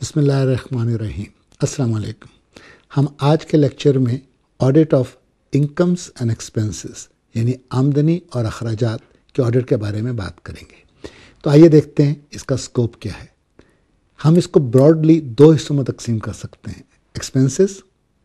बिस्मिल्लाहिर्रहमानिर्रहीम। अस्सलाम वालेकुम। हम आज के लेक्चर में audit of incomes and expenses यानी आमदनी और अखराजात के ऑडिट के बारे में बात करेंगे। तो आइए देखते हैं इसका स्कोप क्या है। हम इसको ब्रॉडली दो हिस्सों में तकसीम कर सकते हैं, एक्सपेंसेस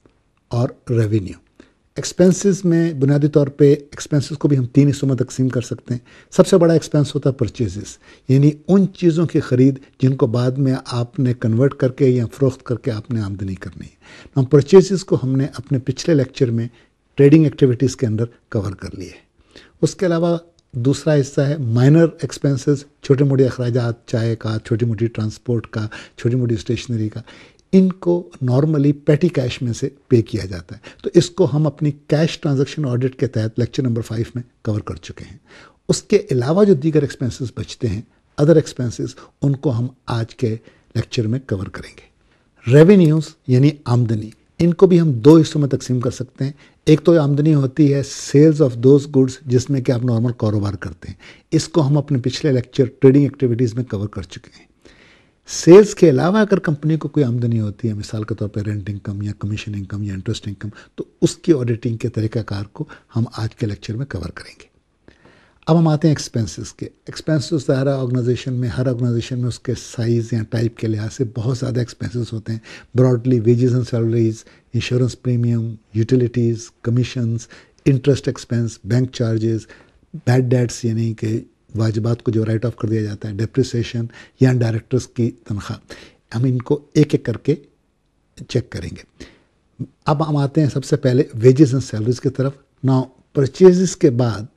और रेवेन्यू। एक्सपेंसेस में बुनियादी तौर पे एक्सपेंसेस को भी हम तीन हिस्सों में तकसीम कर सकते हैं। सबसे बड़ा एक्सपेंस होता है परचेजेस, यानी उन चीज़ों की ख़रीद जिनको बाद में आपने कन्वर्ट करके या फ़रोख्त करके आपने आमदनी करनी है। हम परचेजेस को हमने अपने पिछले लेक्चर में ट्रेडिंग एक्टिविटीज़ के अंदर कवर कर लिए। उसके अलावा दूसरा हिस्सा है माइनर एक्सपेंसेस, छोटे मोटे अखराजात, चाय का, छोटी मोटी ट्रांसपोर्ट का, छोटी मोटी स्टेशनरी का। इनको नॉर्मली पेटी कैश में से पे किया जाता है। तो इसको हम अपनी कैश ट्रांजैक्शन ऑडिट के तहत लेक्चर नंबर 5 में कवर कर चुके हैं। उसके अलावा जो दीगर एक्सपेंसेस बचते हैं, अदर एक्सपेंसेस, उनको हम आज के लेक्चर में कवर करेंगे। रेवेन्यूज़ यानी आमदनी, इनको भी हम दो हिस्सों में तकसीम कर सकते हैं। एक तो आमदनी होती है सेल्स ऑफ दोज गुड्स जिसमें कि आप नॉर्मल कारोबार करते हैं। इसको हम अपने पिछले लेक्चर ट्रेडिंग एक्टिविटीज़ में कवर कर चुके हैं। सेल्स के अलावा अगर कंपनी को कोई आमदनी होती है, मिसाल के तौर पर रेंट इनकम या कमीशन इनकम या इंटरेस्ट इनकम, तो उसकी ऑडिटिंग के तरीक़ाकार को हम आज के लेक्चर में कवर करेंगे। अब हम आते हैं एक्सपेंसेस के। एक्सपेंसेस हर ऑर्गेनाइजेशन में उसके साइज़ या टाइप के लिहाज से बहुत ज़्यादा एक्सपेंसेस होते हैं। Broadly wages and salaries, insurance premium, utilities, commissions, interest expense, bank charges, bad debts यानी कि वाजिबात को जो राइट ऑफ कर दिया जाता है, डेप्रिसिएशन या डायरेक्टर्स की तनख्वाह। हम इनको एक एक करके चेक करेंगे। अब हम आते हैं सबसे पहले वेजेस एंड सैलरीज की तरफ। नाउ परचेजेस के बाद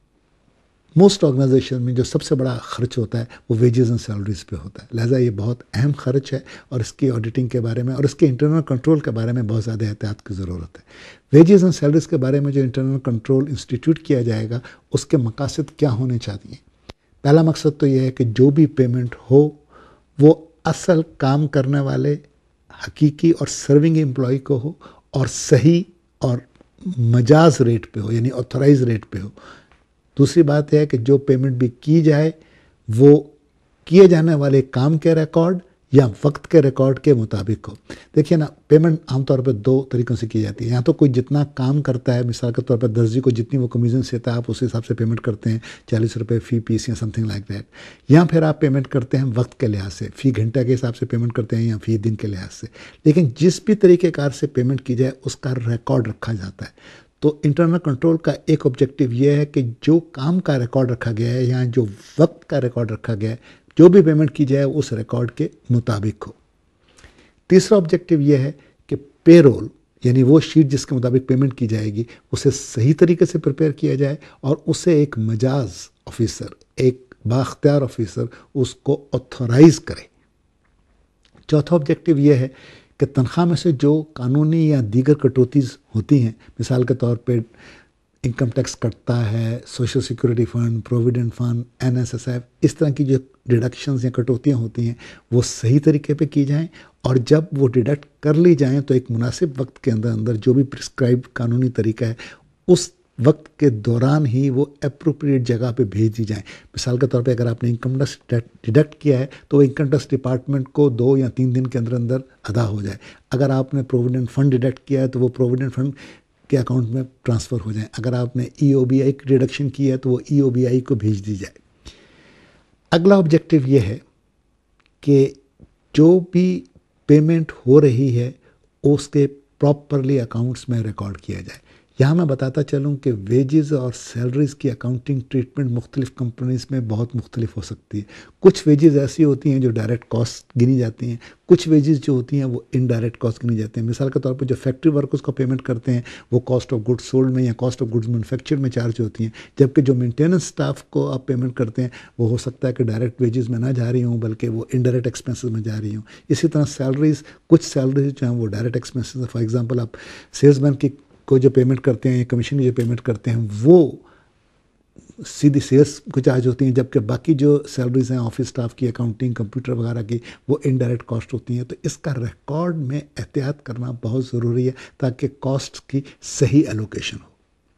मोस्ट ऑर्गेनाइजेशन में जो सबसे बड़ा खर्च होता है वो वेजेस एंड सैलरीज पे होता है। लिहाजा ये बहुत अहम खर्च है और इसकी ऑडिटिंग के बारे में और इसके इंटरनल कंट्रोल के बारे में बहुत ज़्यादा एहतियात की ज़रूरत है। वेजेस एंड सैलरीज के बारे में जो इंटरनल कंट्रोल इंस्टीट्यूट किया जाएगा उसके मकासद क्या होने चाहिए। पहला मकसद तो यह है कि जो भी पेमेंट हो वो असल काम करने वाले हकीकी और सर्विंग एम्प्लॉय को हो और सही और मजाज रेट पे हो, यानी ऑथराइज रेट पे हो। दूसरी बात यह है कि जो पेमेंट भी की जाए वो किए जाने वाले काम के रिकॉर्ड या वक्त के रिकॉर्ड के मुताबिक हो। देखिए ना, पेमेंट आमतौर पर दो तरीक़ों से की जाती है। या तो कोई जितना काम करता है, मिसाल के तौर पर दर्जी को जितनी वो कमीशन देता है आप उस हिसाब से पेमेंट करते हैं, 40 रुपये फ़ी पीस या समथिंग लाइक दैट। या फिर आप पेमेंट करते हैं वक्त के लिहाज से, फ़ी घंटा के हिसाब से पेमेंट करते हैं या फ़ी दिन के लिहाज से। लेकिन जिस भी तरीक़ेकार से पेमेंट की जाए उसका रिकॉर्ड रखा जाता है। तो इंटरनल कंट्रोल का एक ऑब्जेक्टिव ये है कि जो काम का रिकॉर्ड रखा गया है या जो वक्त का रिकॉर्ड रखा गया है, जो भी पेमेंट की जाए उस रिकॉर्ड के मुताबिक हो। तीसरा ऑब्जेक्टिव ये है कि पेरोल यानी वो शीट जिसके मुताबिक पेमेंट की जाएगी उसे सही तरीके से प्रिपेयर किया जाए और उसे एक मजाज ऑफिसर, एक बाख्तियार ऑफिसर उसको ऑथोराइज करे। चौथा ऑब्जेक्टिव ये है कि तनख्वाह में से जो कानूनी या दीगर कटौतीज़ होती हैं, मिसाल के तौर पे इनकम टैक्स कटता है, social security fund, provident fund, NSSF, इस तरह की जो डिडक्शंस या कटौतियाँ होती हैं वो सही तरीके पे की जाएं और जब वो डिडक्ट कर ली जाएं तो एक मुनासिब वक्त के अंदर अंदर जो भी प्रिस्क्राइब कानूनी तरीका है उस वक्त के दौरान ही वो एप्रोप्रिएट जगह पे भेज दी जाए। मिसाल के तौर पे अगर आपने इनकम टैक्स डिडक्ट किया है तो वो इनकम टैक्स डिपार्टमेंट को 2 या 3 दिन के अंदर अंदर अदा हो जाए। अगर आपने प्रोविडेंट फ़ंड डिडक्ट किया है तो वो प्रोविडेंट फ़ंड के अकाउंट में ट्रांसफ़र हो जाए। अगर आपने EOBI की डिडक्शन की है तो वो EOBI को भेज दी जाए। अगला ऑब्जेक्टिव ये है कि जो भी पेमेंट हो रही है उसके प्रॉपरली अकाउंट्स में रिकॉर्ड किया जाए। यहाँ मैं बताता चलूँ कि वेजेस और सैलरीज़ की अकाउंटिंग ट्रीटमेंट मुख्तलिफ़ कंपनीज़ में बहुत मुख्तलिफ हो सकती है। कुछ वेजेस ऐसी होती हैं जो डायरेक्ट कॉस्ट गिनी जाती हैं, कुछ वेजेस जो होती हैं वो इनडायरेक्ट कॉस्ट गिनी जाती हैं। मिसाल के तौर पर जो फैक्ट्री वर्कर्स को पेमेंट करते हैं वो कॉस्ट ऑफ गुड्स सोल्ड में या कॉस्ट ऑफ गुड्स मैन्युफैक्चर में चार्ज होती हैं, जबकि जो मेंटेनेंस स्टाफ को आप पेमेंट करते हैं वो हो सकता है कि डायरेक्ट वेजेस में ना जा रही हों बल्कि वो इनडायरेक्ट एक्सपेंसेस में जा रही हों। इसी तरह सैलरीज़, कुछ सैलरीज जो हैं वो डायरेक्ट एक्सपेंसेस। फॉर एग्जाम्पल आप सेल्समैन की को जो पेमेंट करते हैं या कमीशन की जो पेमेंट करते हैं वो सीधी सेल्स को चार्ज होती हैं, जबकि बाकी जो सैलरीज हैं ऑफिस स्टाफ की, अकाउंटिंग, कंप्यूटर वगैरह की, वो इनडायरेक्ट कॉस्ट होती हैं। तो इसका रिकॉर्ड में एहतियात करना बहुत ज़रूरी है ताकि कॉस्ट की सही एलोकेशन हो।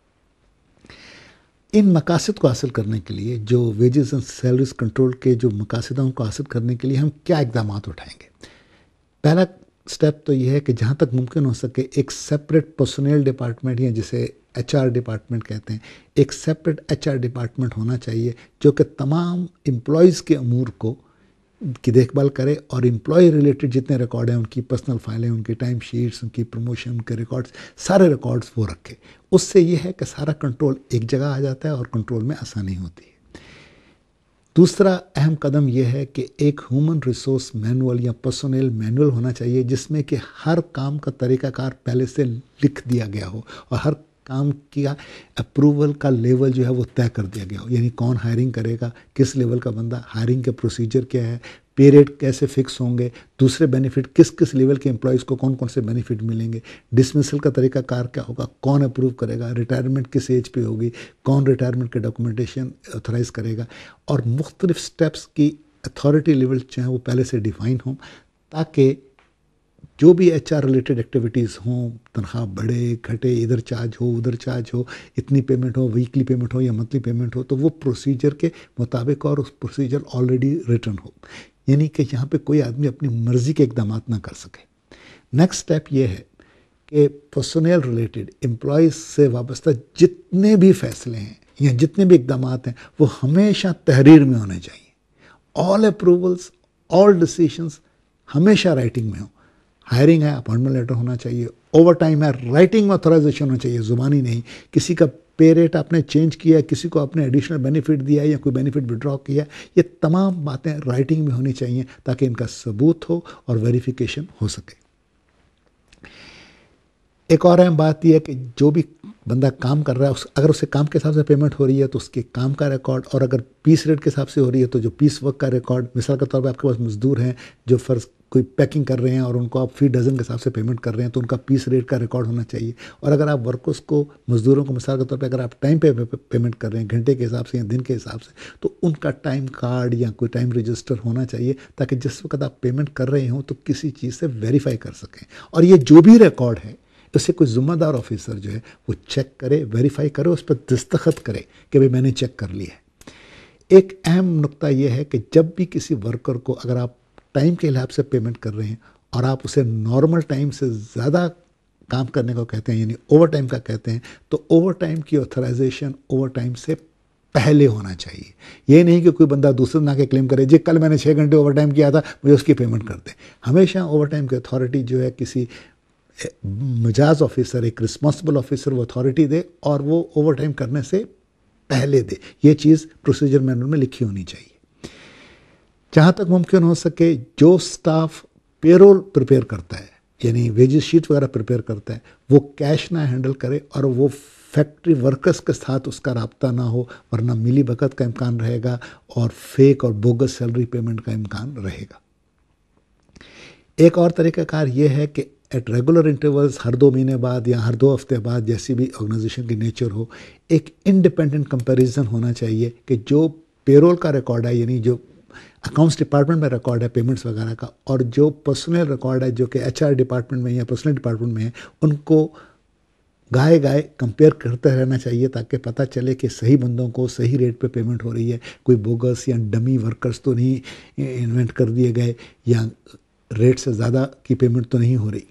इन मकासद को हासिल करने के लिए, जो वेजेस एंड सैलरीज कंट्रोल के जो मकासद हैं उनको हासिल करने के लिए हम क्या इक़दामात उठाएंगे। पहला स्टेप तो यह है कि जहाँ तक मुमकिन हो सके एक सेपरेट पर्सनल डिपार्टमेंट या जिसे एचआर डिपार्टमेंट कहते हैं, एक सेपरेट एचआर डिपार्टमेंट होना चाहिए जो कि तमाम एम्प्लॉयज़ के अमूर को की देखभाल करे और एम्प्लॉय रिलेटेड जितने रिकॉर्ड हैं, उनकी पर्सनल फाइलें, उनकी टाइम शीट्स, उनकी प्रमोशन, उनके रिकॉर्ड्स, सारे रिकॉर्ड्स वो रखे। उससे ये है कि सारा कंट्रोल एक जगह आ जाता है और कंट्रोल में आसानी होती है। दूसरा अहम कदम यह है कि एक ह्यूमन रिसोर्स मैनुअल या पर्सनल मैनुअल होना चाहिए जिसमें कि हर काम का तरीक़ाकार पहले से लिख दिया गया हो और हर काम का अप्रूवल का लेवल जो है वो तय कर दिया गया हो। यानी कौन हायरिंग करेगा, किस लेवल का बंदा, हायरिंग के प्रोसीजर क्या है, पे रेट कैसे फिक्स होंगे, दूसरे बेनिफिट किस किस लेवल के एम्प्लॉयज़ को कौन कौन से बेनिफिट मिलेंगे, डिसमिसल का तरीकाकार क्या होगा, कौन अप्रूव करेगा, रिटायरमेंट किस एज पे होगी, कौन रिटायरमेंट के डॉक्यूमेंटेशन ऑथराइज़ करेगा, और मुख्तलिफ स्टेप्स की अथॉरिटी लेवल जो है वो पहले से डिफाइन हों ताकि जो भी एचआर रिलेटेड एक्टिविटीज़ हों, तनख्वाह बढ़े घटे, इधर चार्ज हो उधर चार्ज हो, इतनी पेमेंट हो, वीकली पेमेंट हो या मंथली पेमेंट हो, तो वो प्रोसीजर के मुताबिक और उस प्रोसीजर ऑलरेडी रिटर्न हो। यानी कि यहाँ पे कोई आदमी अपनी मर्ज़ी के इक़दाम ना कर सके। नेक्स्ट स्टेप ये है कि पर्सनल रिलेटेड एम्प्लॉयज़ से वाबस्ता जितने भी फैसले हैं या जितने भी इक़दाम हैं वो हमेशा तहरीर में होने चाहिए। ऑल अप्रूवल्स, ऑल डिसीशंस हमेशा राइटिंग में हो। हायरिंग है, अपॉइंटमेंट लेटर होना चाहिए। ओवर टाइम है, राइटिंग में ऑथराइजेशन होना चाहिए, ज़ुबानी नहीं। किसी का पे रेट आपने चेंज किया, किसी को आपने एडिशनल बेनिफिट दिया या कोई बेनिफिट विड्रॉ किया, ये तमाम बातें राइटिंग में होनी चाहिए ताकि इनका सबूत हो और वेरिफिकेशन हो सके। एक और अहम बात यह है कि जो भी बंदा काम कर रहा है अगर उससे काम के हिसाब से पेमेंट हो रही है तो उसके काम का रिकॉर्ड, और अगर पीस रेट के हिसाब से हो रही है तो जो पीस वर्क का रिकॉर्ड। मिसाल के तौर पे आपके पास मजदूर हैं जो फ़र्ज़ कोई पैकिंग कर रहे हैं और उनको आप फी डज़न के हिसाब से पेमेंट कर रहे हैं तो उनका पीस रेट का रिकॉर्ड होना चाहिए। और अगर आप वर्कर्स को, मजदूरों को मिसाल के तौर पे अगर आप टाइम पे पेमेंट कर रहे हैं, घंटे के हिसाब से या दिन के हिसाब से, तो उनका टाइम कार्ड या कोई टाइम रजिस्टर होना चाहिए ताकि जिस वक्त आप पेमेंट कर रहे हों तो किसी चीज़ से वेरीफाई कर सकें। और ये जो भी रिकॉर्ड है उससे कोई ज़िम्मेदार ऑफिसर जो है वो चेक करे, वेरीफाई करे, उस पर दस्तखत करे कि भाई मैंने चेक कर लिया है। एक अहम नुक्ता यह है कि जब भी किसी वर्कर को अगर आप टाइम के हिसाब से पेमेंट कर रहे हैं और आप उसे नॉर्मल टाइम से ज़्यादा काम करने को कहते हैं यानी ओवर टाइम का कहते हैं, तो ओवर टाइम की ऑथराइजेशन ओवर टाइम से पहले होना चाहिए। ये नहीं कि कोई बंदा दूसरे ना के क्लेम करे जी कल मैंने 6 घंटे ओवर टाइम किया था मुझे उसकी पेमेंट कर दे। हमेशा ओवर टाइम की अथॉरिटी जो है किसी मिजाज ऑफिसर, एक रिस्पॉन्सिबल ऑफिसर वो अथॉरिटी दे और वो ओवर टाइम करने से पहले दे। ये चीज़ प्रोसीजर मैनुअल में लिखी होनी चाहिए। जहाँ तक मुमकिन हो सके जो स्टाफ पेरोल प्रिपेयर करता है यानी वेजेस शीट वगैरह प्रिपेयर करता है वो कैश ना हैंडल करे और वो फैक्ट्री वर्कर्स के साथ उसका राब्ता ना हो, वरना मिली भगत का इम्कान रहेगा और फेक और बोगस सैलरी पेमेंट का इम्कान रहेगा। एक और तरीक़ाकार ये है कि एट रेगुलर इंटरवल्स, हर 2 महीने बाद या हर 2 हफ्ते बाद, जैसी भी ऑर्गेनाइजेशन की नेचर हो, एक इंडिपेंडेंट कंपैरिजन होना चाहिए कि जो पेरोल का रिकॉर्ड है यानी जो अकाउंट्स डिपार्टमेंट में रिकॉर्ड है पेमेंट्स वगैरह का, और जो पर्सनल रिकॉर्ड है जो कि एचआर डिपार्टमेंट में या पर्सनल डिपार्टमेंट में है, उनको गाए कंपेयर करते रहना चाहिए ताकि पता चले कि सही बंदों को सही रेट पे पेमेंट हो रही है, कोई बोगस या डमी वर्कर्स तो नहीं इन्वेंट कर दिए गए या रेट से ज़्यादा की पेमेंट तो नहीं हो रही।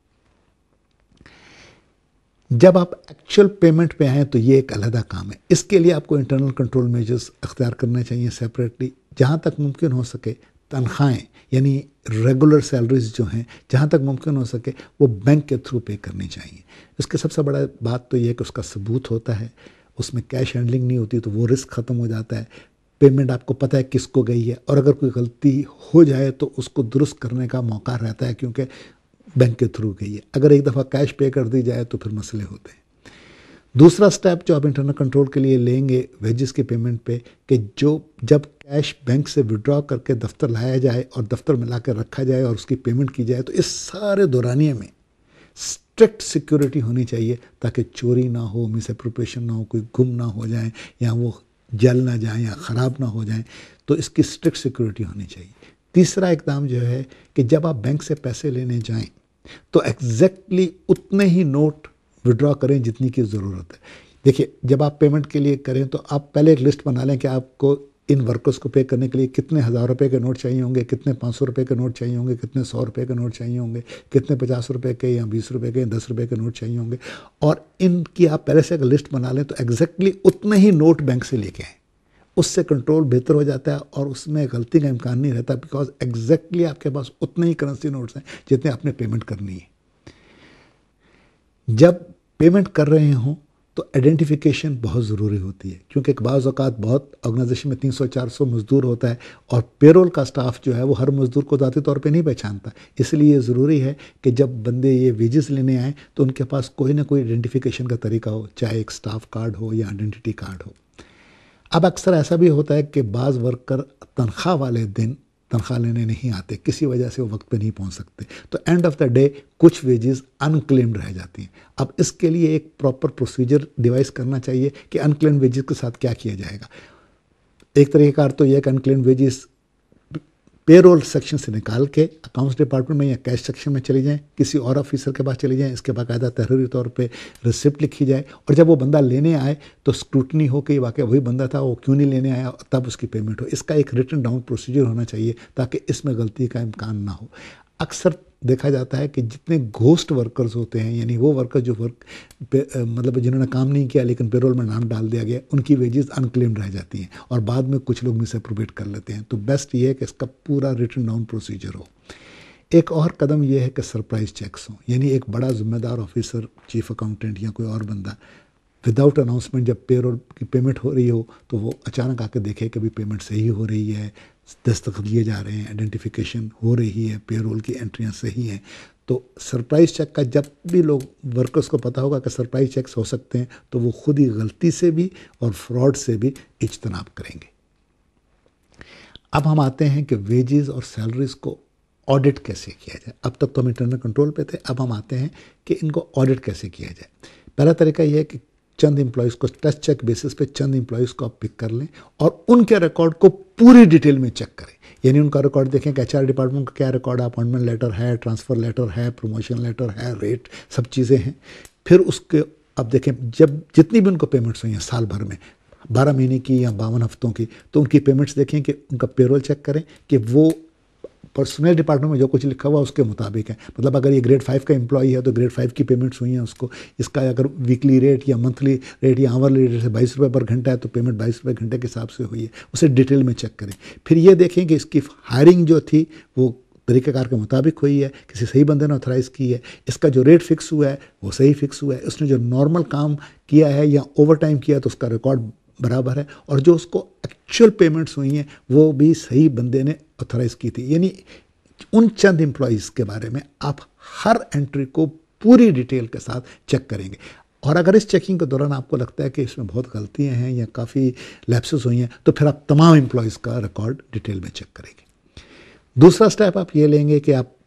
जब आप एक्चुअल पेमेंट पे आएँ तो ये एक अलहदा काम है। इसके लिए आपको इंटरनल कंट्रोल मेजर्स अख्तियार करने चाहिए सेपरेटली। जहाँ तक मुमकिन हो सके तनख्वाहें यानी रेगुलर सैलरीज जो हैं जहाँ तक मुमकिन हो सके वो बैंक के थ्रू पे करनी चाहिए। इसके सबसे बड़ा बात तो ये है कि उसका सबूत होता है, उसमें कैश हैंडलिंग नहीं होती तो वो रिस्क ख़त्म हो जाता है। पेमेंट आपको पता है किसको गई है और अगर कोई गलती हो जाए तो उसको दुरुस्त करने का मौका रहता है क्योंकि बैंक के थ्रू गई है। अगर एक दफ़ा कैश पे कर दी जाए तो फिर मसले होते हैं। दूसरा स्टेप जो आप इंटरनल कंट्रोल के लिए लेंगे वेजेस के पेमेंट पे कि जब कैश बैंक से विड्रॉ करके दफ्तर लाया जाए और दफ्तर में ला कर रखा जाए और उसकी पेमेंट की जाए तो इस सारे दौरानिए में स्ट्रिक्ट सिक्योरिटी होनी चाहिए ताकि चोरी ना हो, मिसअप्रोप्रिएशन ना हो, कोई गुम ना हो जाए या वो जल ना जाए या ख़राब ना हो जाए, तो इसकी स्ट्रिक्ट सिक्योरिटी होनी चाहिए। तीसरा इकदाम जो है कि जब आप बैंक से पैसे लेने जाएं तो एग्जैक्टली उतने ही नोट विड्रॉ करें जितनी की ज़रूरत है। देखिए जब आप पेमेंट के लिए करें तो आप पहले एक लिस्ट बना लें कि आपको इन वर्कर्स को पे करने के लिए कितने हज़ार रुपए के नोट चाहिए होंगे, कितने 500 रुपए के नोट चाहिए होंगे, कितने 100 रुपए के नोट चाहिए होंगे, कितने 50 रुपए के या 20 रुपए के 10 रुपए के नोट चाहिए होंगे। और इनकी आप पहले से अगर लिस्ट बना लें तो एग्जैक्टली उतने ही नोट बैंक से लेके आएँ, उससे कंट्रोल बेहतर हो जाता है और उसमें गलती का इम्कान नहीं रहता, बिकॉज एग्जैक्टली आपके पास उतने ही करेंसी नोट्स हैं जितने आपने पेमेंट करनी है। जब पेमेंट कर रहे हों तो आइडेंटिफिकेशन बहुत ज़रूरी होती है, क्योंकि बाज़ औक़ात बहुत ऑर्गेनाइजेशन में 300-400 मज़दूर होता है और पेरोल का स्टाफ जो है वो हर मज़दूर को ज़ाती तौर पे नहीं पहचानता। इसलिए ये ज़रूरी है कि जब बंदे ये वेजेस लेने आएँ तो उनके पास कोई ना कोई आइडेंटिफिकेशन का तरीका हो, चाहे एक स्टाफ कार्ड हो या आइडेंटिटी कार्ड हो। अब अक्सर ऐसा भी होता है कि बाज़ वर्कर तनख्वाह वाले दिन तनख्वाह लेने नहीं आते, किसी वजह से वो वक्त पे नहीं पहुंच सकते, तो एंड ऑफ द डे कुछ वेजेस अनक्लेम्ड रह जाती हैं। अब इसके लिए एक प्रॉपर प्रोसीजर डिवाइस करना चाहिए कि अनक्लेम्ड वेजेस के साथ क्या किया जाएगा। एक तरीक़ाकार तो यह कि अनक्लेम्ड वेजेस पेरोल सेक्शन से निकाल के अकाउंट्स डिपार्टमेंट में या कैश सेक्शन में चली जाएं, किसी और ऑफिसर के पास चली जाएं, इसके बाकायदा तहरीरी तौर पे रिसिप्ट लिखी जाए और जब वो बंदा लेने आए तो स्क्रूटनी हो कि वाकई वही बंदा था, वो क्यों नहीं लेने आया, तब उसकी पेमेंट हो। इसका एक रिटन डाउन प्रोसीजर होना चाहिए ताकि इसमें गलती का इम्कान ना हो। अक्सर देखा जाता है कि जितने घोस्ट वर्कर्स होते हैं, यानी वो वर्कर जो मतलब जिन्होंने काम नहीं किया लेकिन पेरोल में नाम डाल दिया गया, उनकी वेजेस अनक्लेम्ड रह जाती हैं और बाद में कुछ लोग मिसअप्रोप्रिएट कर लेते हैं। तो बेस्ट ये है कि इसका पूरा रिटन डाउन प्रोसीजर हो। एक और कदम यह है कि सरप्राइज चेक्स हों, यानी एक बड़ा जिम्मेदार ऑफिसर, चीफ अकाउंटेंट या कोई और बंदा विदाउट अनाउंसमेंट जब पेरोल की पेमेंट हो रही हो तो वो अचानक आकर देखे कि अभी पेमेंट सही हो रही है, दस्तखत लिए जा रहे हैं, आइडेंटिफिकेशन हो रही है, पेरोल की एंट्रियां सही हैं। तो सरप्राइज चेक का जब भी लोग वर्कर्स को पता होगा कि सरप्राइज चेक्स हो सकते हैं तो वो खुद ही गलती से भी और फ्रॉड से भी इज्तनाब करेंगे। अब हम आते हैं कि वेजेस और सैलरीज को ऑडिट कैसे किया जाए। अब तक तो हम इंटरनल कंट्रोल पे थे, अब हम आते हैं कि इनको ऑडिट कैसे किया जाए। पहला तरीका यह है कि चंद एम्प्लॉयज़ को टेस्ट चेक बेसिस पे चंद एम्प्लॉयज़ को आप पिक कर लें और उनके रिकॉर्ड को पूरी डिटेल में चेक करें। यानी उनका रिकॉर्ड देखें कि एचआर डिपार्टमेंट का क्या रिकॉर्ड है, अपॉइंटमेंट लेटर है, ट्रांसफ़र लेटर है, प्रमोशन लेटर है, रेट, सब चीज़ें हैं। फिर उसके अब देखें जब जितनी भी उनको पेमेंट्स हुई हैं साल भर में, 12 महीने की या 52 हफ्तों की, तो उनकी पेमेंट्स देखें कि उनका पेरोल चेक करें कि वो पर्सनल डिपार्टमेंट में जो कुछ लिखा हुआ उसके मुताबिक है। मतलब अगर ये ग्रेड 5 का एम्प्लॉई है तो ग्रेड 5 की पेमेंट्स हुई हैं उसको, इसका अगर वीकली रेट या मंथली रेट या आवरली रेट से 22 रुपये पर घंटा है तो पेमेंट 22 रुपये घंटे के हिसाब से हुई है, उसे डिटेल में चेक करें। फिर ये देखें कि इसकी हायरिंग जो थी वो तरीक़ाकार के मुताबिक हुई है, किसी सही बंदे ने ऑथराइज़ की है, इसका जो रेट फिक्स हुआ है वो सही फिक्स हुआ है, उसने जो नॉर्मल काम किया है या ओवर टाइम किया तो उसका रिकॉर्ड बराबर है, और जो उसको एक्चुअल पेमेंट्स हुई हैं वो भी सही बंदे ने ऑथराइज़ की थी। यानी उन चंद एम्प्लॉयज़ के बारे में आप हर एंट्री को पूरी डिटेल के साथ चेक करेंगे। और अगर इस चेकिंग के दौरान आपको लगता है कि इसमें बहुत गलतियां हैं या काफ़ी लैप्सेस हुई हैं तो फिर आप तमाम एम्प्लॉयज़ का रिकॉर्ड डिटेल में चेक करेंगे। दूसरा स्टेप आप ये लेंगे कि आप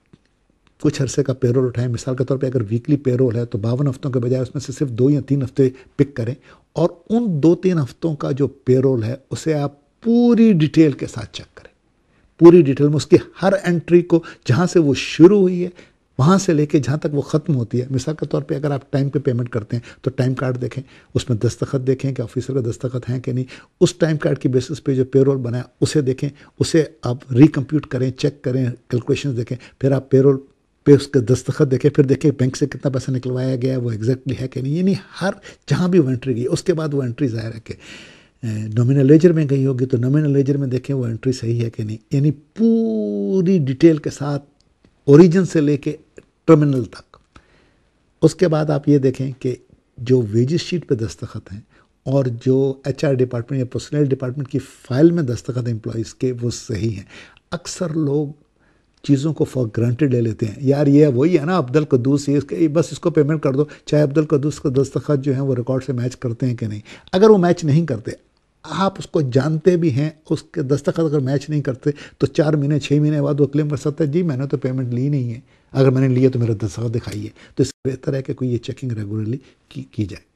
कुछ अरसे का पेरोल उठाएं। मिसाल के तौर पे अगर वीकली पेरोल है तो 52 हफ्तों के बजाय उसमें से सिर्फ 2 या 3 हफ्ते पिक करें और उन 2-3 हफ्तों का जो पेरोल है उसे आप पूरी डिटेल के साथ चेक करें। पूरी डिटेल में उसकी हर एंट्री को, जहाँ से वो शुरू हुई है वहाँ से लेके जहाँ तक वो ख़त्म होती है। मिसाल के तौर पे अगर आप टाइम पे पेमेंट करते हैं तो टाइम कार्ड देखें, उसमें दस्तखत देखें कि ऑफिसर का दस्तखत हैं कि नहीं। उस टाइम कार्ड की बेसिस पे जो पेरोल बनाया उसे देखें, उसे आप रिकम्प्यूट करें, चेक करें, कैलकुलेशंस देखें। फिर आप पेरोल पे उसके दस्तखत देखें, फिर देखें बैंक से कितना पैसा निकलवाया गया है वो एग्जैक्टली है कि नहीं। यानी हर जहाँ भी वो एंट्री गई उसके बाद वो एंट्री ज़ाहिर है कि नॉमिनल लेजर में गई होगी तो नॉमिनल लेजर में देखें वो एंट्री सही है कि नहीं। यानी पूरी डिटेल के साथ ओरिजिन से लेके टर्मिनल तक। उसके बाद आप ये देखें कि जो वेजेस शीट पे दस्तखत हैं और जो एचआर डिपार्टमेंट या पर्सनल डिपार्टमेंट की फ़ाइल में दस्तखत एम्प्लॉयज़ के वो सही हैं। अक्सर लोग चीज़ों को फॉर ग्रांटेड ले लेते हैं, यार ये वही है ना अब्दुल कद्दूस, ये बस इसको पेमेंट कर दो। चाहे अब्दुल कद्दूस का दस्तखत जो है वो रिकॉर्ड से मैच करते हैं कि नहीं। अगर वो मैच नहीं करते, आप उसको जानते भी हैं, उसके दस्तखत अगर मैच नहीं करते तो 4 महीने 6 महीने बाद वो क्लेम कर सकता है जी मैंने तो पेमेंट ली नहीं है, अगर मैंने लिया तो मेरा दस्तखत दिखाइए। तो इससे बेहतर है कि कोई ये चेकिंग रेगुलरली की जाए।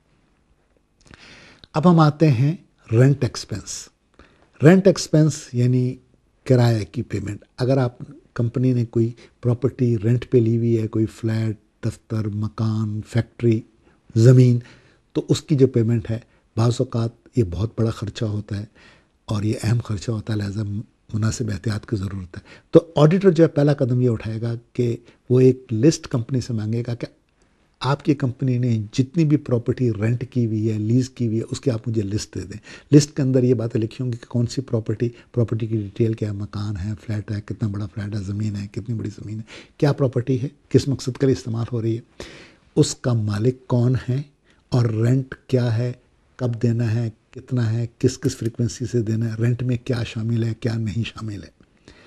अब हम आते हैं रेंट एक्सपेंस। रेंट एक्सपेंस यानी किराए की पेमेंट। अगर आप कंपनी ने कोई प्रॉपर्टी रेंट पे ली हुई है, कोई फ्लैट, दफ्तर, मकान, फैक्ट्री, ज़मीन, तो उसकी जो पेमेंट है बाज़ औक़ात ये बहुत बड़ा ख़र्चा होता है। और ये अहम खर्चा होता है, लिहाजा मुनासिब एहतियात की ज़रूरत है। तो ऑडिटर जो है पहला कदम ये उठाएगा कि वो एक लिस्ट कंपनी से मांगेगा कि आपकी कंपनी ने जितनी भी प्रॉपर्टी रेंट की हुई है, लीज़ की हुई है, उसकी आप मुझे लिस्ट दे दें। लिस्ट के अंदर ये बातें लिखी होंगी कि कौन सी प्रॉपर्टी की डिटेल क्या है, मकान है, फ्लैट है, कितना बड़ा फ्लैट है, ज़मीन है, कितनी बड़ी ज़मीन है, क्या प्रॉपर्टी है, किस मकसद के लिए इस्तेमाल हो रही है, उसका मालिक कौन है, और रेंट क्या है, कब देना है, कितना है, किस किस फ्रीक्वेंसी से देना है, रेंट में क्या शामिल है, क्या नहीं शामिल है।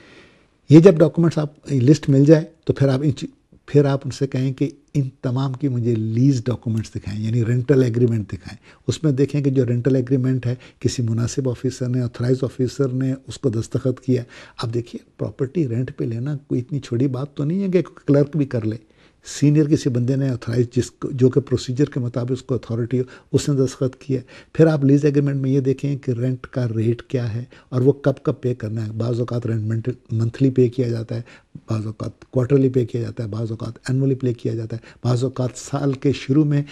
ये जब डॉक्यूमेंट्स आप लिस्ट मिल जाए तो फिर आप उनसे कहें कि इन तमाम की मुझे लीज़ डॉक्यूमेंट्स दिखाएं, यानी रेंटल एग्रीमेंट दिखाएं। उसमें देखें कि जो रेंटल एग्रीमेंट है किसी मुनासिब ऑफिसर ने, ऑथराइज ऑफिसर ने उसको दस्तखत किया। अब देखिए, प्रॉपर्टी रेंट पे लेना कोई इतनी छोटी बात तो नहीं है कि क्लर्क भी कर ले। सीनियर किसी बंदे ने ऑथराइज जो कि प्रोसीजर के मुताबिक उसको अथॉरिटी हो, उसने दस्तखत किया। फिर आप लीज एग्रीमेंट में ये देखें कि रेंट का रेट क्या है और वो कब कब पे करना है। बाज़ औक़ात रेंट मंथली पे किया जाता है, बाज़ औक़ात क्वार्टरली पे किया जाता है, बाज़ औक़ात एनुअली पे किया जाता है, बाज़ औक़ात साल के शुरू में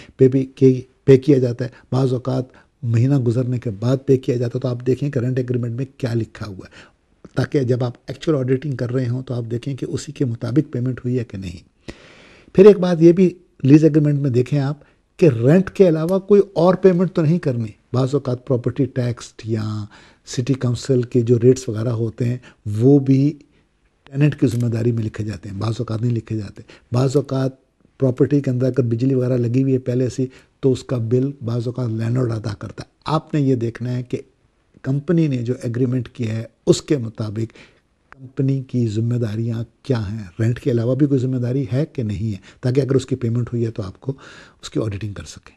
पे किया जाता है, बाज़ औक़ात महीना गुजरने के बाद पे किया जाता है। तो आप देखें कि रेंट एग्रीमेंट में क्या लिखा हुआ है, ताकि जब आप एक्चुअल ऑडिटिंग कर रहे हों तो आप देखें कि उसी के मुताबिक पेमेंट हुई है कि नहीं। फिर एक बात ये भी लीज एग्रीमेंट में देखें आप कि रेंट के अलावा कोई और पेमेंट तो नहीं करनी। बाज़ औक़ात प्रॉपर्टी टैक्स या सिटी काउंसिल के जो रेट्स वगैरह होते हैं वो भी टेनेंट की जिम्मेदारी में लिखे जाते हैं, बाज़ औक़ात नहीं लिखे जाते। बाज़ औक़ात प्रॉपर्टी के अंदर अगर बिजली वगैरह लगी हुई है पहले से, तो उसका बिल बाज़ औक़ात लैंडलॉर्ड अदा करता है। आपने ये देखना है कि कंपनी ने जो एग्रीमेंट किया है उसके मुताबिक कंपनी की जिम्मेदारियां क्या हैं, रेंट के अलावा भी कोई जिम्मेदारी है कि नहीं है, ताकि अगर उसकी पेमेंट हुई है तो आपको उसकी ऑडिटिंग कर सकें।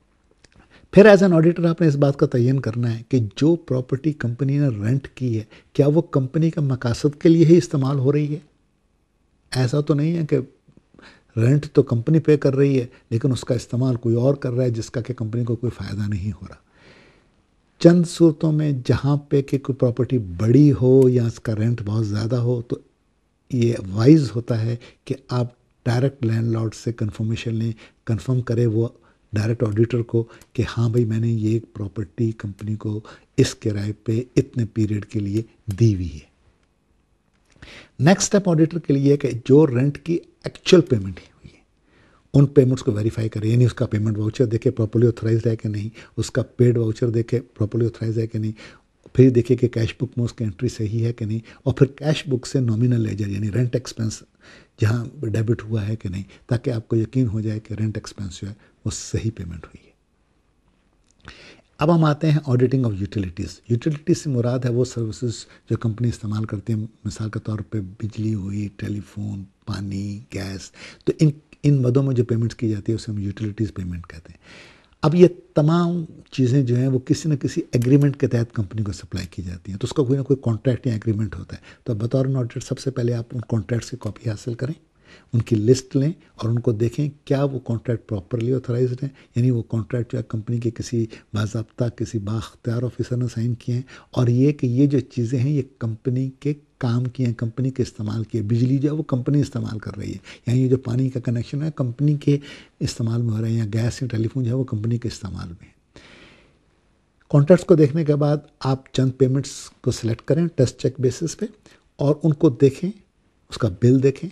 फिर एज एन ऑडिटर आपने इस बात का तयन करना है कि जो प्रॉपर्टी कंपनी ने रेंट की है क्या वो कंपनी का मकासद के लिए ही इस्तेमाल हो रही है। ऐसा तो नहीं है कि रेंट तो कंपनी पे कर रही है लेकिन उसका इस्तेमाल कोई और कर रहा है जिसका कि कंपनी को कोई फ़ायदा नहीं हो रहा। चंद सूरतों में जहाँ पे कि कोई प्रॉपर्टी बड़ी हो या उसका रेंट बहुत ज़्यादा हो तो ये वाइज होता है कि आप डायरेक्ट लैंडलॉर्ड से कंफर्मेशन लें, कंफर्म करें वो डायरेक्ट ऑडिटर को कि हाँ भाई मैंने ये प्रॉपर्टी कंपनी को इस किराए पे इतने पीरियड के लिए दी हुई है। नेक्स्ट स्टेप ऑडिटर के लिए कि जो रेंट की एक्चुअल पेमेंट हुई है उन पेमेंट्स को वेरीफाई करें, यानी उसका पेमेंट वाउचर देखे प्रॉपर्ली ऑथराइज्ड है कि नहीं, उसका पेड वाउचर देखे प्रॉपर्ली ऑथराइज्ड है कि नहीं, फिर देखिए कि कैश बुक में उसकी एंट्री सही है कि नहीं, और फिर कैश बुक से नॉमिनल लेजर यानी रेंट एक्सपेंस जहाँ डेबिट हुआ है कि नहीं, ताकि आपको यकीन हो जाए कि रेंट एक्सपेंस जो है वो सही पेमेंट हुई है। अब हम आते हैं ऑडिटिंग ऑफ यूटिलिटीज़। यूटिलिटीज़ से मुराद है वो सर्विसेज जो कंपनी इस्तेमाल करती है, मिसाल के तौर पे बिजली हुई, टेलीफोन, पानी, गैस। तो इन मदों में जो पेमेंट्स की जाती है उसे हम यूटिलिटीज़ पेमेंट कहते हैं। अब ये तमाम चीज़ें जो हैं वो किसी न किसी एग्रीमेंट के तहत कंपनी को सप्लाई की जाती हैं, तो उसका कोई ना कोई कॉन्ट्रैक्ट या एग्रीमेंट होता है। तो बतौर ऑडिटर सबसे पहले आप उन कॉन्ट्रैक्ट्स की कॉपी हासिल करें, उनकी लिस्ट लें और उनको देखें क्या वो कॉन्ट्रैक्ट प्रॉपरली ऑथराइज्ड हैं, यानी वो कॉन्ट्रैक्ट जो है कंपनी के किसी बाज़ाब्ता किसी बाख्तियार ऑफिसर ने साइन किए हैं, और ये कि ये जो चीज़ें हैं ये कंपनी के काम की हैं, कंपनी के इस्तेमाल की है। बिजली जो है वो कंपनी इस्तेमाल कर रही है, यानी ये जो पानी का कनेक्शन है कंपनी के इस्तेमाल में हो रहा है, या गैस या टेलीफोन जो है वो कंपनी के इस्तेमाल में है। कॉन्ट्रैक्ट्स को देखने के बाद आप चंद पेमेंट्स को सिलेक्ट करें टेस्ट चेक बेसिस पे और उनको देखें, उसका बिल देखें,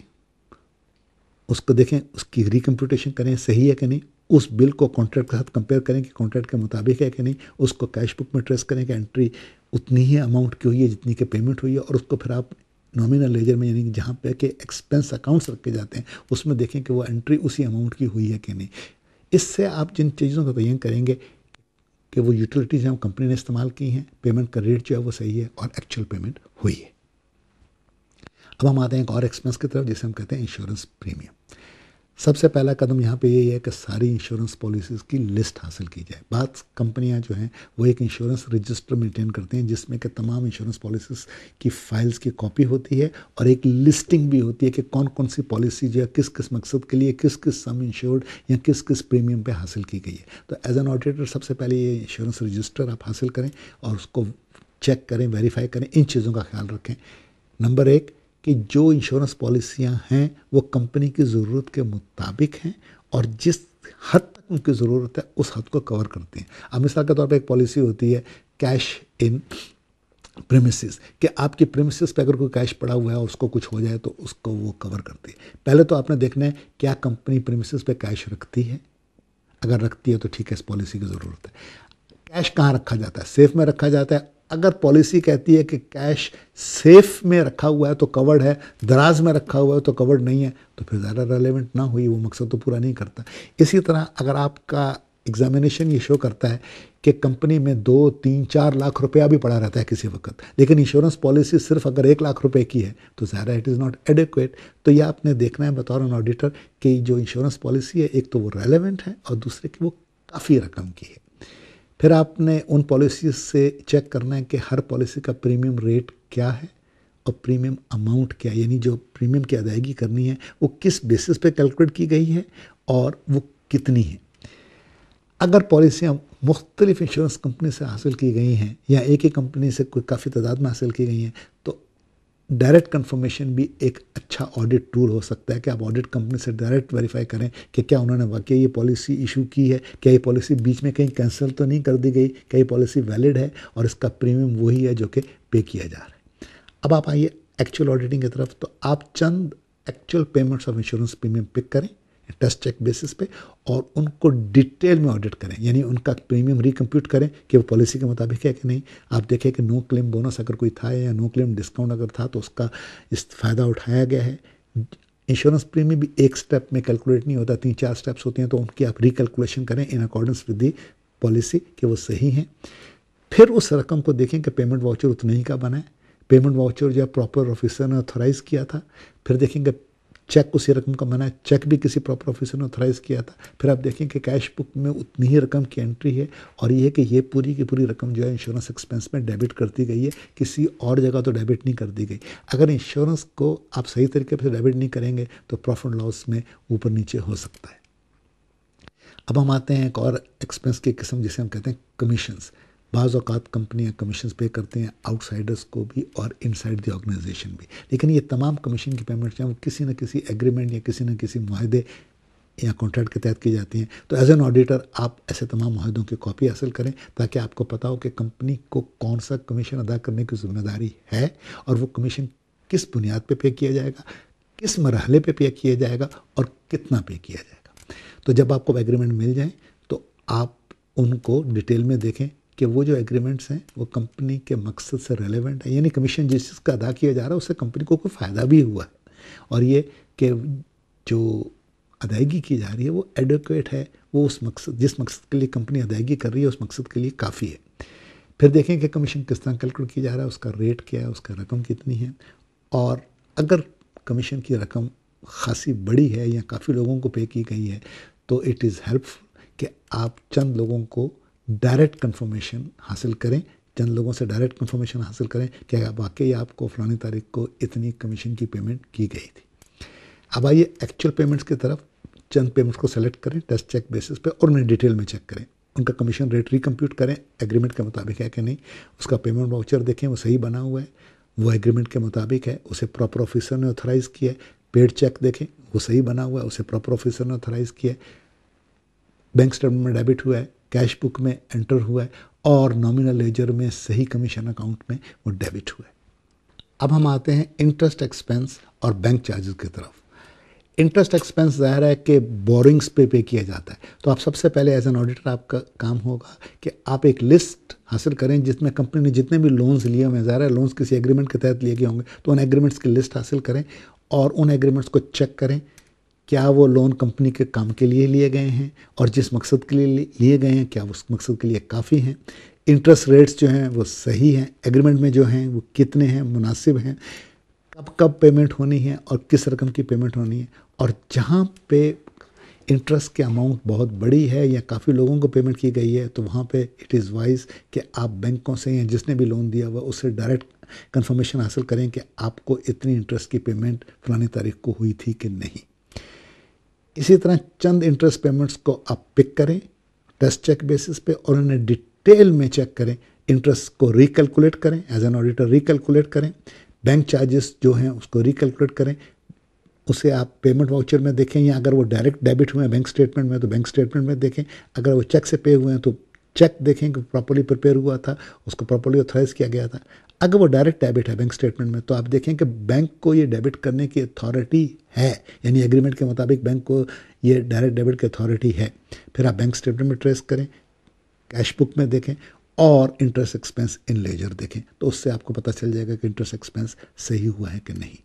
उसको देखें, उसकी रिकम्प्यूटेशन करें सही है कि नहीं, उस बिल को कॉन्ट्रैक्ट के साथ कंपेयर करें कि कॉन्ट्रैक्ट के मुताबिक है कि नहीं, उसको कैश बुक में ट्रेस करें कि एंट्री उतनी ही अमाउंट की हुई है जितनी की पेमेंट हुई है, और उसको फिर आप नॉमिनल लेजर में यानी कि जहाँ पे कि एक्सपेंस अकाउंट्स रखे जाते हैं उसमें देखें कि वो एंट्री उसी अमाउंट की हुई है कि नहीं। इससे आप जिन चीज़ों का तयन करेंगे कि वो यूटिलिटीज़ हैं कंपनी ने इस्तेमाल की हैं, पेमेंट का रेट जो है वो सही है और एक्चुअल पेमेंट हुई है। अब हम आते हैं एक और एक्सपेंस की तरफ जिसे हम कहते हैं इंश्योरेंस प्रीमियम। सबसे पहला कदम यहाँ पे यही है कि सारी इंश्योरेंस पॉलिसीज़ की लिस्ट हासिल की जाए। बात कंपनियाँ जो हैं वो एक इंश्योरेंस रजिस्टर मेंटेन करते हैं जिसमें कि तमाम इंश्योरेंस पॉलिसीज़ की फाइल्स की कॉपी होती है और एक लिस्टिंग भी होती है कि कौन कौन सी पॉलिसी जो है किस किस मकसद के लिए किस किस सम इंश्योर्ड या किस किस प्रीमियम पे हासिल की गई है। तो एज एन ऑडिटर सबसे पहले ये इंश्योरेंस रजिस्टर आप हासिल करें और उसको चेक करें, वेरीफाई करें, इन चीज़ों का ख्याल रखें। नंबर एक कि जो इंश्योरेंस पॉलिसियां हैं वो कंपनी की ज़रूरत के मुताबिक हैं और जिस हद तक उनकी ज़रूरत है उस हद को कवर करती हैं। अब मिसाल के तौर पे एक पॉलिसी होती है कैश इन प्रेमिसेस, कि आपकी प्रेमिसेस पे अगर कोई कैश पड़ा हुआ है और उसको कुछ हो जाए तो उसको वो कवर करती है। पहले तो आपने देखना है क्या कंपनी प्रेमिसेस पे कैश रखती है, अगर रखती है तो ठीक है, इस पॉलिसी की ज़रूरत है। कैश कहाँ रखा जाता है? सेफ में रखा जाता है। अगर पॉलिसी कहती है कि कैश सेफ में रखा हुआ है तो कवर्ड है, दराज में रखा हुआ है तो कवर्ड नहीं है, तो फिर ज़्यादा रेलेवेंट ना हुई, वो मकसद तो पूरा नहीं करता। इसी तरह अगर आपका एग्जामिनेशन ये शो करता है कि कंपनी में 2, 3, 4 लाख रुपया भी पड़ा रहता है किसी वक्त, लेकिन इंश्योरेंस पॉलिसी सिर्फ अगर 1 लाख रुपए की है तो ज़्यादा इट इज़ नॉट एडिक्वेट। तो ये आपने देखना है बतौर एन ऑडिटर कि जो इंश्योरेंस पॉलिसी है, एक तो वो रेलेवेंट है और दूसरे कि वो काफ़ी रकम की है। फिर आपने उन पॉलिसी से चेक करना है कि हर पॉलिसी का प्रीमियम रेट क्या है और प्रीमियम अमाउंट क्या है, यानी जो प्रीमियम की अदायगी करनी है वो किस बेसिस पे कैलकुलेट की गई है और वो कितनी है। अगर पॉलिसियाँ मुख्तलिफ इंश्योरेंस कंपनी से हासिल की गई हैं या एक ही कंपनी से कोई काफ़ी तादाद में हासिल की गई हैं, तो डायरेक्ट कंफर्मेशन भी एक अच्छा ऑडिट टूल हो सकता है कि आप ऑडिट कंपनी से डायरेक्ट वेरीफाई करें कि क्या उन्होंने वाकई ये पॉलिसी इशू की है, क्या ये पॉलिसी बीच में कहीं कैंसिल तो नहीं कर दी गई, क्या ये पॉलिसी वैलिड है और इसका प्रीमियम वही है जो कि पे किया जा रहा है। अब आप आइए एक्चुअल ऑडिटिंग की तरफ। तो आप चंद actual payments of insurance premium pick करें टेस्ट चेक बेसिस पे और उनको डिटेल में ऑडिट करें, यानी उनका प्रीमियम रिकम्प्यूट करें कि वो पॉलिसी के मुताबिक है कि नहीं। आप देखें कि नो क्लेम बोनस अगर कोई था या नो क्लेम डिस्काउंट अगर था तो उसका इस फ़ायदा उठाया गया है। इंश्योरेंस प्रीमियम भी एक स्टेप में कैलकुलेट नहीं होता, 3-4 स्टेप्स होते हैं, तो उनकी आप रिकैलकुलेशन करें in accordance with the policy कि वो सही हैं। फिर उस रकम को देखें कि पेमेंट वाउचर उतना ही का बना है, पेमेंट वाउचर जो प्रॉपर ऑफिसर ने ऑथोराइज़ किया था। फिर देखेंगे चेक उसी रकम का बना है, चेक भी किसी प्रॉपर ऑफिसर ने ऑथराइज़ किया था। फिर आप देखें कि कैश बुक में उतनी ही रकम की एंट्री है और ये है कि ये पूरी की पूरी रकम जो है इंश्योरेंस एक्सपेंस में डेबिट कर दी गई है, किसी और जगह तो डेबिट नहीं कर दी गई। अगर इंश्योरेंस को आप सही तरीके से डेबिट नहीं करेंगे तो प्रॉफिट एंड लॉस में ऊपर नीचे हो सकता है। अब हम आते हैं एक और एक्सपेंस की किस्म जिसे हम कहते हैं कमीशंस। बाज़ औक़ात कंपनियाँ कमीशंस पे करती हैं आउटसाइडर्स को भी और इनसाइड द ऑर्गेनाइजेशन भी, लेकिन ये तमाम कमीशन की पेमेंट्स हैं वो किसी न किसी एग्रीमेंट या किसी न किसी मुआहदे या कॉन्ट्रैक्ट के तहत की जाती हैं। तो एज एन ऑडिटर आप ऐसे तमाम मुआहदों की कॉपी हासिल करें ताकि आपको पता हो कि कंपनी को कौन सा कमीशन अदा करने की जिम्मेदारी है और वो कमीशन किस बुनियाद पर पे किया जाएगा, किस मरहले पर पे किया जाएगा और कितना पे किया जाएगा। तो जब आपको एग्रीमेंट मिल जाए तो आप उनको डिटेल में देखें कि वो जो एग्रीमेंट्स हैं वो कंपनी के मकसद से रेलेवेंट है, यानी कमीशन जिस चीज़ का अदा किया जा रहा है उससे कंपनी को कोई फ़ायदा भी हुआ है और ये कि जो अदायगी की जा रही है वो एडुकेट है, वो उस मकसद जिस मकसद के लिए कंपनी अदायगी कर रही है उस मकसद के लिए काफ़ी है। फिर देखें कि कमीशन किस तरह कैलकुलेट किया जा रहा है, उसका रेट क्या है, उसका रकम कितनी है, और अगर कमीशन की रकम खासी बड़ी है या काफ़ी लोगों को पे की गई है तो इट इज़ हेल्पफुल कि आप चंद लोगों को डायरेक्ट कंफर्मेशन हासिल करें, चंद लोगों से डायरेक्ट कंफर्मेशन हासिल करें कि वाकई आपको फलानी तारीख को इतनी कमीशन की पेमेंट की गई थी। अब आइए एक्चुअल पेमेंट्स की तरफ। चंद पेमेंट्स को सेलेक्ट करें टेस्ट चेक बेसिस पे और उन्हें डिटेल में चेक करें, उनका कमीशन रेट रिकम्प्यूट करें एग्रीमेंट के मुताबिक है कि नहीं, उसका पेमेंट वाउचर देखें वो सही बना हुआ है, वो एग्रीमेंट के मुताबिक है, उसे प्रॉपर ऑफिसर ने ऑथराइज़ किया है। पेड चेक देखें वो सही बना हुआ है, उसे प्रॉपर ऑफिसर ने ऑथराइज़ किया है, बैंक स्टेटमेंट में डेबिट हुआ है, कैश बुक में एंटर हुआ है और नॉमिनल लेजर में सही कमीशन अकाउंट में वो डेबिट हुआ है। अब हम आते हैं इंटरेस्ट एक्सपेंस और बैंक चार्जेस की तरफ। इंटरेस्ट एक्सपेंस ज़ाहिर है कि बोरिंग्स पे किया जाता है, तो आप सबसे पहले एज एन ऑडिटर आपका काम होगा कि आप एक लिस्ट हासिल करें जिसमें कंपनी ने जितने भी लोन्स लिए हुए हैं, ज़ाहिर है लोन्स किसी एग्रीमेंट के तहत लिए गए होंगे, तो उन एग्रीमेंट्स की लिस्ट हासिल करें और उन एग्रीमेंट्स को चेक करें क्या वो लोन कंपनी के काम के लिए लिए गए हैं और जिस मकसद के लिए लिए गए हैं क्या उस मकसद के लिए काफ़ी हैं, इंटरेस्ट रेट्स जो हैं वो सही हैं, एग्रीमेंट में जो हैं वो कितने हैं, मुनासिब हैं, कब कब पेमेंट होनी है और किस रकम की पेमेंट होनी है, और जहाँ पे इंटरेस्ट के अमाउंट बहुत बड़ी है या काफ़ी लोगों को पेमेंट की गई है तो वहाँ पे इट इज़ वाइज कि आप बैंकों से या जिसने भी लोन दिया हुआ उससे डायरेक्ट कंफर्मेशन हासिल करें कि आपको इतनी इंटरेस्ट की पेमेंट फलानी तारीख को हुई थी कि नहीं। इसी तरह चंद इंटरेस्ट पेमेंट्स को आप पिक करें टेस्ट चेक बेसिस पे और उन्हें डिटेल में चेक करें, इंटरेस्ट को रिकैलकुलेट करें, एज एन ऑडिटर रिकैलकुलेट करें, बैंक चार्जेस जो हैं उसको रिकैलकुलेट करें, उसे आप पेमेंट वाउचर में देखें या अगर वो डायरेक्ट डेबिट हुए हैं बैंक स्टेटमेंट में तो बैंक स्टेटमेंट में देखें, अगर वो चेक से पे हुए हैं तो चेक देखें कि प्रॉपर्ली प्रिपेयर हुआ था, उसको प्रॉपर्ली ऑथराइज़ किया गया था। अगर वो डायरेक्ट डेबिट है बैंक स्टेटमेंट में, तो आप देखें कि बैंक को ये डेबिट करने की अथॉरिटी है, यानी एग्रीमेंट के मुताबिक बैंक को ये डायरेक्ट डेबिट की अथॉरिटी है। फिर आप बैंक स्टेटमेंट में ट्रेस करें, कैश बुक में देखें और इंटरेस्ट एक्सपेंस इन लेजर देखें, तो उससे आपको पता चल जाएगा कि इंटरेस्ट एक्सपेंस सही हुआ है कि नहीं।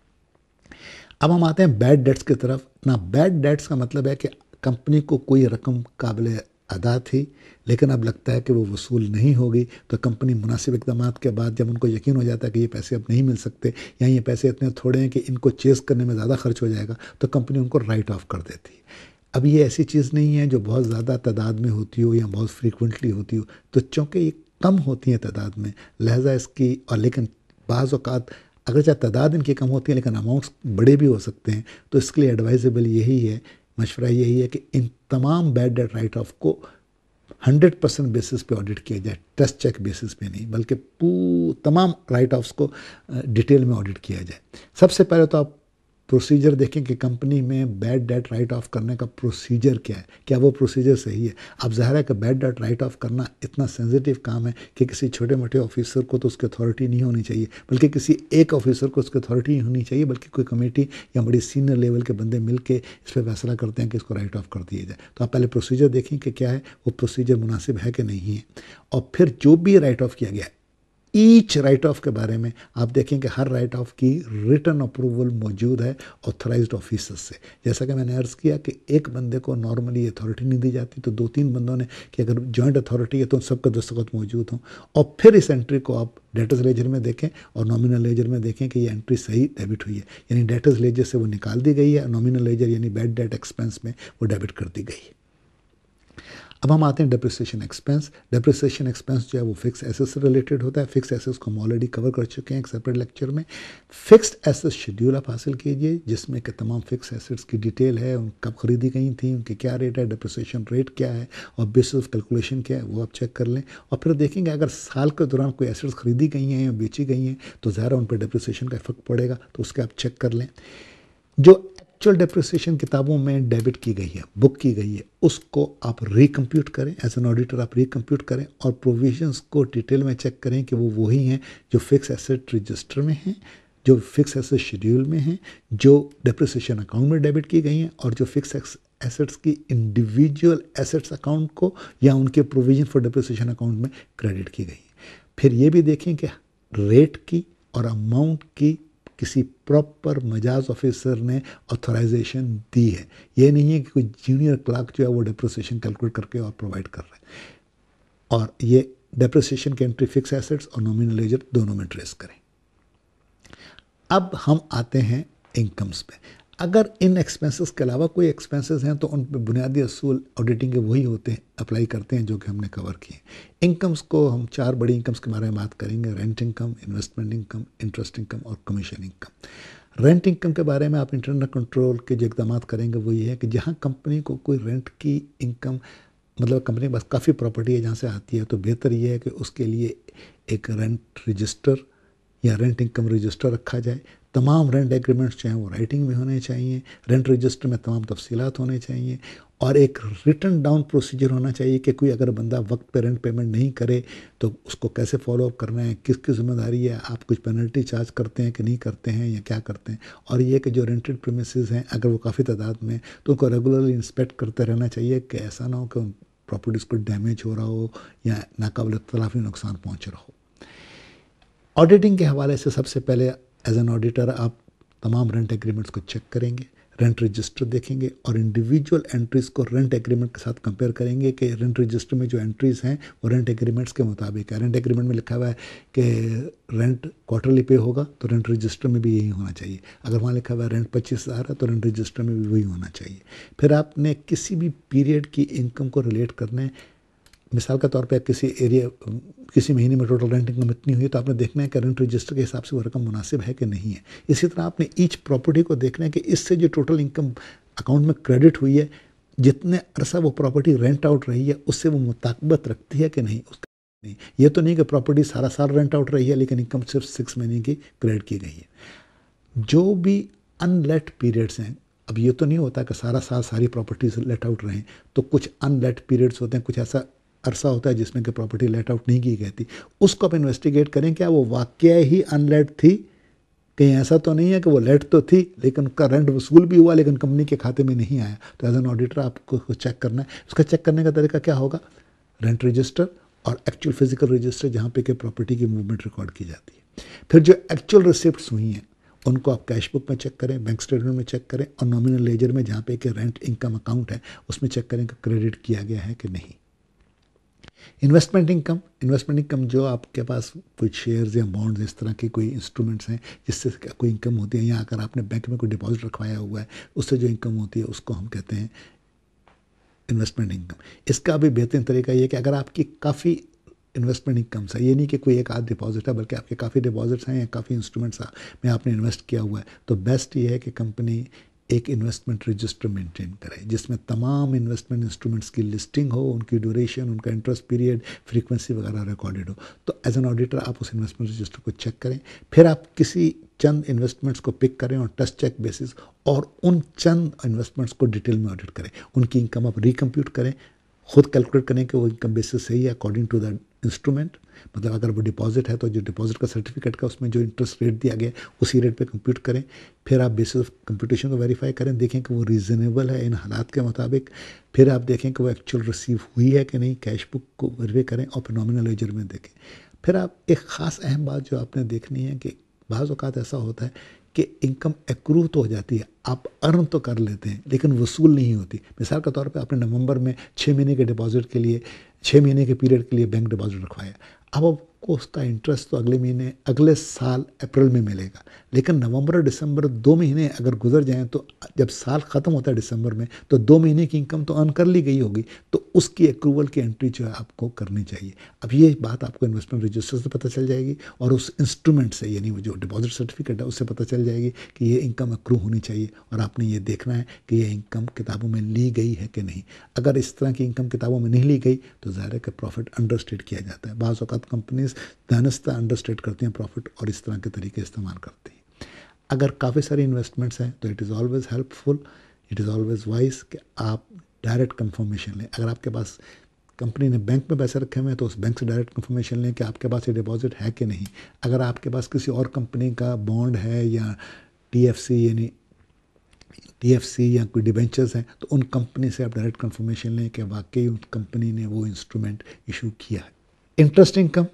अब हम आते हैं बैड डेट्स की तरफ ना। बैड डेट्स का मतलब है कि कंपनी को कोई रकम काबिल अदा थी, लेकिन अब लगता है कि वो वसूल नहीं होगी, तो कंपनी मुनासिब इक़दाम के बाद जब उनको यकीन हो जाता है कि ये पैसे अब नहीं मिल सकते या ये पैसे इतने थोड़े हैं कि इनको चेस करने में ज़्यादा खर्च हो जाएगा, तो कंपनी उनको राइट ऑफ कर देती है। अब ये ऐसी चीज़ नहीं है जो बहुत ज़्यादा तादाद में होती हो या बहुत फ्रीक्वेंटली होती हो, तो चूँकि ये कम होती हैं तादाद में, लिहाजा इसकी और लेकिन बाज़ औक़ात अगर चाहे तादाद इनकी कम होती है लेकिन अमाउंट्स बड़े भी हो सकते हैं, तो इसके लिए एडवाइजेबल यही है, मशवरा यही है कि इन तमाम बैड डेट राइट ऑफ को 100% बेसिस पे ऑडिट किया जाए, टेस्ट चेक बेसिस पे नहीं, बल्कि तमाम राइट ऑफ्स को डिटेल में ऑडिट किया जाए। सबसे पहले तो आप प्रोसीजर देखें कि कंपनी में बैड डेट राइट ऑफ करने का प्रोसीजर क्या है, क्या वो प्रोसीजर सही है। अब ज़ाहिर है कि बैड डेट राइट ऑफ करना इतना सेंसिटिव काम है कि किसी छोटे मोटे ऑफिसर को तो उसकी अथॉरिटी नहीं होनी चाहिए, बल्कि किसी एक ऑफिसर को उसकी अथॉरिटी नहीं होनी चाहिए, बल्कि कोई कमेटी या बड़ी सीनियर लेवल के बंदे मिल के इस पर फैसला करते हैं कि इसको राइट ऑफ कर दिया जाए। तो आप पहले प्रोसीजर देखें कि क्या है, वो प्रोसीजर मुनासिब है कि नहीं है, और फिर जो भी राइट ऑफ किया गया ईच राइट ऑफ के बारे में आप देखें कि हर राइट ऑफ की रिटन अप्रूवल मौजूद है ऑथराइज्ड ऑफिसर्स से। जैसा कि मैंने अर्ज़ किया कि एक बंदे को नॉर्मली अथॉरिटी नहीं दी जाती, तो 2-3 बंदों ने कि अगर जॉइंट अथॉरिटी है तो सबका दस्तखत मौजूद हों, और फिर इस एंट्री को आप डेटर्स लेजर में देखें और नॉमिनल लेजर में देखें कि ये एंट्री सही डेबिट हुई है, यानी डेटर्स लेजर से वो निकाल दी गई है, नॉमिनल लेजर यानी बैड डेट एक्सपेंस में वो डेबिट कर दी गई है। अब हम आते हैं डेप्रिसिएशन एक्सपेंस। डेप्रिसिएशन एक्सपेंस जो है वो फिक्स एसेट से रिलेटेड होता है। फिक्स एसेट्स को हम ऑलरेडी कवर कर चुके हैं एक सेपरेट लेक्चर में। फिक्स्ड एसेट शेड्यूल आप हासिल कीजिए, जिसमें कि तमाम फिक्स एसेट्स की डिटेल है, उन कब खरीदी गई थी, उनकी क्या रेट है, डेप्रिसिएशन रेट क्या है और बेसिस ऑफ कैलकुलेशन क्या है, वो आप चेक कर लें। और फिर देखेंगे अगर साल के दौरान कोई एसेट्स खरीदी गई हैं या बेची गई हैं तो ज़्यादा उन पर डेप्रिसिएशन का इफेक्ट पड़ेगा, तो उसके आप चेक कर लें। जो एक्चुअल डेप्रिसिएशन किताबों में डेबिट की गई है, बुक की गई है, उसको आप रिकम्प्यूट करें, एज एन ऑडिटर आप रिकम्प्यूट करें और प्रोविजंस को डिटेल में चेक करें कि वो वही हैं जो फिक्स एसेट रजिस्टर में हैं, जो फिक्स एसेट शेड्यूल में हैं, जो डेप्रिसिएशन अकाउंट में डेबिट की गई हैं और जो फिक्स एसेट्स की इंडिविजुअल एसेट्स अकाउंट को या उनके प्रोविजन फॉर डेप्रिसिएशन अकाउंट में क्रेडिट की गई हैं। फिर ये भी देखें कि रेट की और अमाउंट की किसी प्रॉपर मजाज ऑफिसर ने ऑथराइजेशन दी है। ये नहीं है कि कोई जूनियर क्लर्क जो है वो डेप्रिसिएशन कैलकुलेट करके और प्रोवाइड कर रहे हैं। और ये डेप्रिसिएशन की एंट्री फिक्स एसेट्स और नॉमिनल लेजर दोनों में ट्रेस करें। अब हम आते हैं इनकम्स पे। अगर इन एक्सपेंसेस के अलावा कोई एक्सपेंसेस हैं तो उन पर बुनियादी असूल ऑडिटिंग के वही होते हैं, अप्लाई करते हैं जो कि हमने कवर किए। इनकम्स को हम 4 बड़ी इनकम्स के बारे में बात करेंगे: rent income, investment income, interest income और कमीशन इनकम। रेंट इनकम के बारे में आप इंटरनल कंट्रोल के जो इकदाम करेंगे वो ये है कि जहाँ कंपनी को कोई रेंट की इनकम, मतलब कंपनी के पास काफ़ी प्रॉपर्टी है जहाँ से आती है, तो बेहतर ये है कि उसके लिए एक रेंट रजिस्टर या रेंट इनकम रजिस्टर रखा जाए। तमाम रेंट एग्रीमेंट्स जो हैं वो राइटिंग में होने चाहिए, रेंट रजिस्टर में तमाम तफसीलात होने चाहिए और एक रिटन डाउन प्रोसीजर होना चाहिए कि कोई अगर बंदा वक्त पे रेंट पेमेंट नहीं करे तो उसको कैसे फॉलो अप करना है, किसकी ज़िम्मेदारी है, आप कुछ पेनल्टी चार्ज करते हैं कि नहीं करते हैं या क्या करते हैं। और ये कि जो रेंटेड प्रीमिसेस हैं अगर वो काफ़ी तादाद में, तो उनको रेगुलरली इंस्पेक्ट करते रहना चाहिए कि ऐसा ना हो कि उन प्रॉपर्टीज़ को डैमेज हो रहा हो या नाकाबिल तलाफी नुकसान पहुँच रहा हो। ऑडिटिंग के हवाले से सबसे पहले एज एन ऑडिटर आप तमाम रेंट एग्रीमेंट्स को चेक करेंगे, रेंट रजिस्टर देखेंगे और इंडिविजुअल एंट्रीज़ को रेंट एग्रीमेंट के साथ कंपेयर करेंगे कि रेंट रजिस्टर में जो एंट्रीज़ हैं वो रेंट एग्रीमेंट्स के मुताबिक है। रेंट एग्रीमेंट में लिखा हुआ है कि रेंट क्वार्टरली पे होगा तो रेंट रजिस्टर में भी यही होना चाहिए। अगर वहाँ लिखा हुआ है रेंट 25,000 है तो रेंट रजिस्टर में भी वही होना चाहिए। फिर आपने किसी भी पीरियड की इनकम को रिलेट करना है। मिसाल के तौर पे किसी एरिया, किसी महीने में टोटल रेंट इनकम इतनी हुई है तो आपने देखना है कि रेंट रजिस्टर के हिसाब से वो रकम मुनासिब है कि नहीं है। इसी तरह आपने ईच प्रॉपर्टी को देखना है कि इससे जो टोटल इनकम अकाउंट में क्रेडिट हुई है, जितने अरसा वो प्रॉपर्टी रेंट आउट रही है उससे वो मुताबिकत रखती है कि नहीं। उसका नहीं, ये तो नहीं कि प्रॉपर्टी सारा साल रेंट आउट रही है लेकिन इनकम सिर्फ 6 महीने की क्रेडिट की गई है। जो भी अनलेट पीरियड्स हैं, अब ये तो नहीं होता कि सारा साल सारी प्रॉपर्टीज लेट आउट रहें, तो कुछ अनलेट पीरियड्स होते हैं, कुछ ऐसा अरसा होता है जिसमें कि प्रॉपर्टी लेट आउट नहीं की गई थी, उसको आप इन्वेस्टिगेट करें क्या वो वाकया ही अनलेट थी, कहीं ऐसा तो नहीं है कि वो लेट तो थी लेकिन उसका रेंट वसूल भी हुआ लेकिन कंपनी के खाते में नहीं आया। तो एज एन ऑडिटर आपको चेक करना है। उसका चेक करने का तरीका क्या होगा, रेंट रजिस्टर और एक्चुअल फिजिकल रजिस्टर जहाँ पे कि प्रॉपर्टी की मूवमेंट रिकॉर्ड की जाती है। फिर जो एक्चुअल रिसिप्ट्स हुई हैं उनको आप कैश बुक में चेक करें, बैंक स्टेटमेंट में चेक करें और नॉमिनल लेजर में जहाँ पे कि रेंट इनकम अकाउंट है उसमें चेक करें कि क्रेडिट किया गया है कि नहीं। इन्वेस्टमेंट इनकम जो आपके पास कुछ शेयर्स या बॉन्ड्स इस तरह के कोई इंस्ट्रूमेंट्स हैं जिससे कोई इनकम होती है, या अगर आपने बैंक में कोई डिपॉजिट रखवाया हुआ है उससे जो इनकम होती है उसको हम कहते हैं इन्वेस्टमेंट इनकम। इसका भी बेहतरीन तरीका ये है कि अगर आपकी काफ़ी इन्वेस्टमेंट इनकम्स है, ये नहीं कि कोई एक आध डिपॉजिट है बल्कि आपके काफ़ी डिपॉजिट्स हैं या काफ़ी इंस्ट्रूमेंट्स में आपने इन्वेस्ट किया हुआ है, तो बेस्ट ये है कि कंपनी एक इन्वेस्टमेंट रजिस्टर मेंटेन करे जिसमें तमाम इन्वेस्टमेंट इंस्ट्रूमेंट्स की लिस्टिंग हो, उनकी ड्यूरेशन, उनका इंटरेस्ट पीरियड, फ्रीक्वेंसी वगैरह रिकॉर्डेड हो। तो एज एन ऑडिटर आप उस इन्वेस्टमेंट रजिस्टर को चेक करें, फिर आप किसी चंद इन्वेस्टमेंट्स को पिक करें और टेस्ट चेक बेसिस और उन चंद इन्वेस्टमेंट्स को डिटेल में ऑडिट करें, उनकी इनकम आप रिकम्प्यूट करें, खुद कैलकुलेट करें कि वो इनकम बेसिस सही है अकॉर्डिंग टू द इंस्ट्रूमेंट। मतलब अगर वो डिपॉजिट है तो जो डिपॉजिट का सर्टिफिकेट का उसमें जो इंटरेस्ट रेट दिया गया उसी रेट पे कंप्यूट करें। फिर आप बेसिस ऑफ कंप्यूटेशन को वेरीफाई करें, देखें कि वो रीज़नेबल है इन हालात के मुताबिक। फिर आप देखें कि वो एक्चुअल रिसीव हुई है कि नहीं, कैश बुक को वेरीफाई करें और फिर नॉमिनल लेजर में देखें। फिर आप एक ख़ास अहम बात जो आपने देखनी है कि बाज़ औक़ात ऐसा होता है कि इनकम एक्रू तो हो जाती है, आप अर्न तो कर लेते हैं लेकिन वसूल नहीं होती। मिसाल के तौर पे आपने नवंबर में 6 महीने के डिपॉजिट के लिए 6 महीने के पीरियड के लिए बैंक डिपॉजिट रखवाया, अब आपको उसका इंटरेस्ट तो अगले महीने अगले साल अप्रैल में मिलेगा, लेकिन नवंबर और दिसंबर 2 महीने अगर गुजर जाएं तो जब साल ख़त्म होता है दिसंबर में तो 2 महीने की इनकम तो अर्न कर ली गई होगी, तो उसकी अक्रूवल की एंट्री जो है आपको करनी चाहिए। अब ये बात आपको इन्वेस्टमेंट रजिस्टर से पता चल जाएगी और उस इंस्ट्रूमेंट से यानी वो जो डिपॉजिट सर्टिफिकेट है उससे पता चल जाएगी कि ये इनकम अक्रू होनी चाहिए और आपने ये देखना है कि ये इनकम किताबों में ली गई है कि नहीं। अगर इस तरह की इनकम किताबों में नहीं ली गई तो ज़ाहिर है कि प्रॉफिट अंडरस्टेट किया जाता है। बाज़ औक़ात कंपनीज दानिस्ता अंडरस्टेट करती हैं प्रॉफिट और इस तरह के तरीके इस्तेमाल करती हैं। अगर काफ़ी सारी इन्वेस्टमेंट्स हैं तो it is always helpful, it is always wise कि आप डायरेक्ट कंफर्मेशन लें। अगर आपके पास कंपनी ने बैंक में पैसे रखे हुए हैं तो उस बैंक से डायरेक्ट कंफर्मेशन लें कि आपके पास ये डिपॉजिट है कि नहीं। अगर आपके पास किसी और कंपनी का बॉन्ड है या टीएफसी यानी टीएफसी या कोई डिबेंचर्स हैं तो उन कंपनी से आप डायरेक्ट कंफर्मेशन लें कि वाकई उस कंपनी ने वो इंस्ट्रूमेंट इशू किया है। इंटरेस्ट इनकम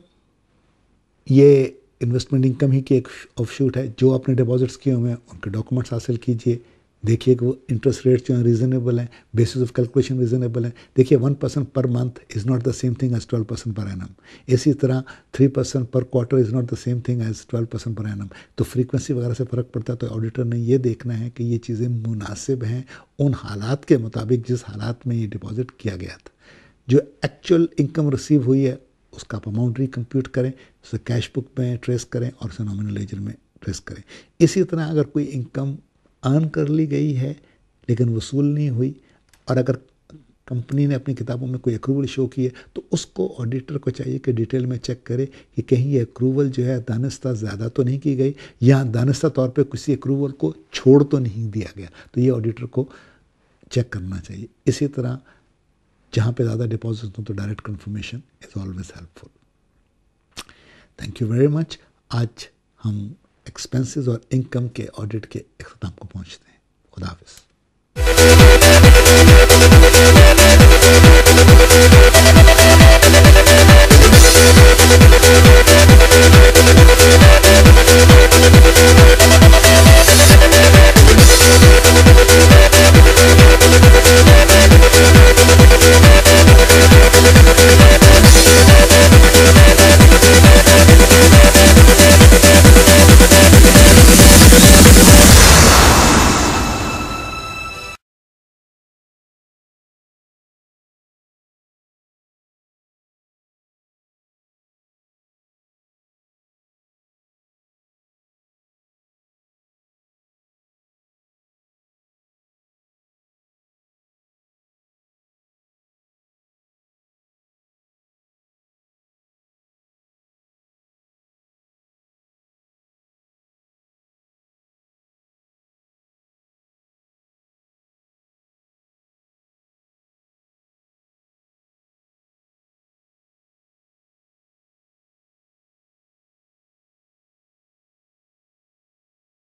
ये इन्वेस्टमेंट इनकम ही की एक ऑफशूट है। जो आपने डिपॉजिट्स किए हुए हैं उनके डॉक्यूमेंट्स हासिल कीजिए, देखिए कि वो इंटरेस्ट रेट जो हैं रीज़नेबल हैं, बेसिस ऑफ कैलकुलेशन रीज़नेबल हैं। देखिए 1% per month is not the same thing as 12% per annum. इसी तरह 3% per quarter is not the same thing as 12% per annum. तो फ्रीक्वेंसी वगैरह से फ़र्क पड़ता है। तो ऑडिटर ने ये देखना है कि ये चीज़ें मुनासिब हैं उन हालात के मुताबिक जिस हालात में ये डिपॉजिट किया गया था। जो एक्चुअल इनकम रिसीव हुई है उसका आप अमाउंट रिकम्प्यूट करें, उसे कैश बुक में ट्रेस करें और उसे नॉमिनल लेजर में ट्रेस करें। इसी तरह अगर कोई इनकम अर्न कर ली गई है लेकिन वसूल नहीं हुई और अगर कंपनी ने अपनी किताबों में कोई अक्रूवल शो की है तो उसको ऑडिटर को चाहिए कि डिटेल में चेक करे कि कहीं ये अक्रूवल जो है दानिस्ता ज़्यादा तो नहीं की गई या दानिस्ता तौर पे किसी अक्रूवल को छोड़ तो नहीं दिया गया। तो ये ऑडिटर को चेक करना चाहिए। इसी तरह जहाँ पे ज़्यादा डिपॉजिट हो तो direct confirmation is always helpful. Thank you very much. आज हम एक्सपेंसेस और इनकम के ऑडिट के इख्तिताम को पहुँचते हैं। खुदा हाफिज़।